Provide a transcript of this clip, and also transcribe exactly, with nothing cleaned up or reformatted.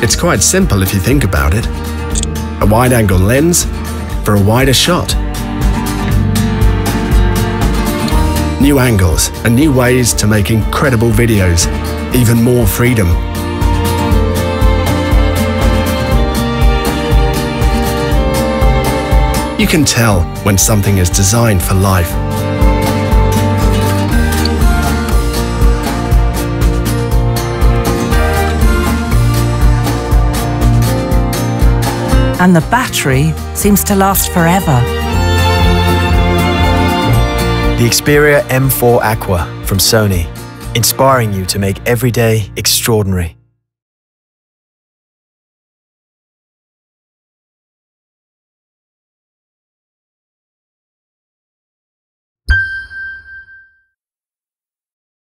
It's quite simple if you think about it. A wide-angle lens for a wider shot. New angles and new ways to make incredible videos, even more freedom. You can tell when something is designed for life. And the battery seems to last forever. The Xperia M four Aqua from Sony, inspiring you to make every day extraordinary.